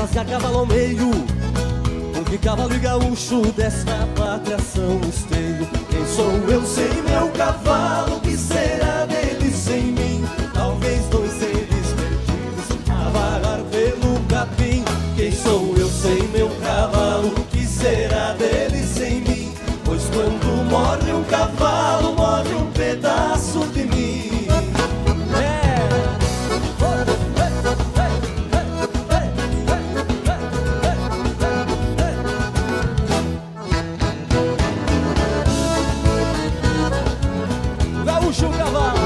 rasga cavalo ao meio, porque cavalo e gaúcho desta pátria são esteio. Quem sou eu sem meu cavalo? Que será dele sem mim? Talvez dois seres perdidos a vagar pelo capim. Quem sou eu sem meu cavalo? Que será dele sem mim? Pois quando morre um cavalo, morre um pedaço de mim. Gaúcho cavalo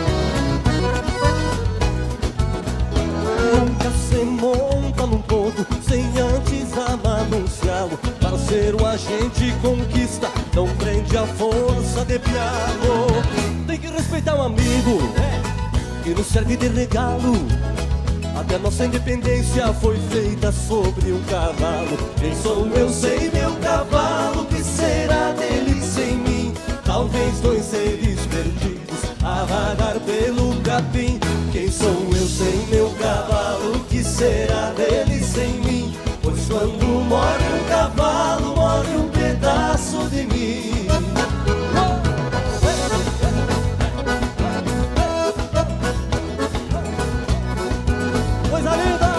nunca se monta num ponto sem antes amanunciá-lo. Parceiro, a gente conquista, não prende a força de pialo. Tem que respeitar um amigo que nos serve de regalo. Até nossa independência foi feita sobre um cavalo. Quem sou eu sem meu cavalo? Que será dele sem mim? Talvez dois seres perdidos a vagar pelo capim. Quem sou eu sem meu cavalo? Que será dele sem mim? Pois quando morre um cavalo, morre um pedaço de mim. Coisa linda!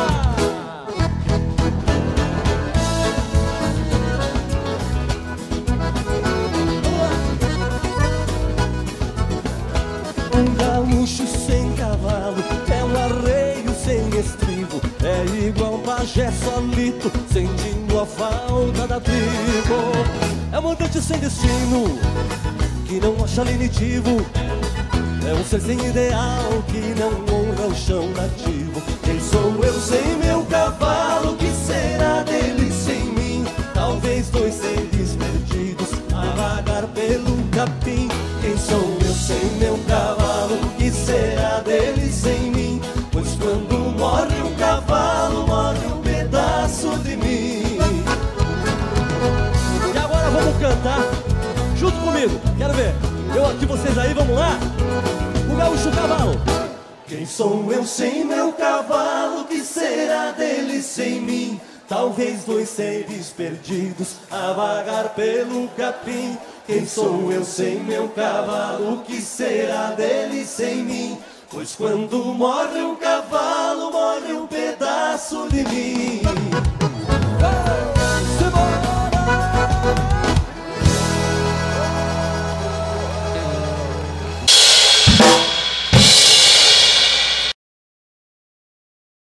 Um gaúcho sem cavalo é um arreio sem estribo. É igual um pajé solito, sentindo a falta da tribo. É um andante sem destino, que não acha lenitivo. É um ser sem ideal, que não honra o chão nativo. Quem sou eu sem meu cavalo? Que será dele sem mim? Talvez dois seres perdidos a vagar pelo capim. Quem sou eu sem meu cavalo? Que será dele sem mim? Pois quando morre um cavalo, morre um pedaço de mim. E agora vamos cantar junto comigo, quero ver. Eu aqui, vocês aí, vamos lá? O gaúcho cavalo. Quem sou eu sem meu cavalo? Que será dele sem mim? Talvez dois seres perdidos a vagar pelo capim. Quem sou eu sem meu cavalo? Que será dele sem mim? Pois quando morre um cavalo, morre um pedaço de mim.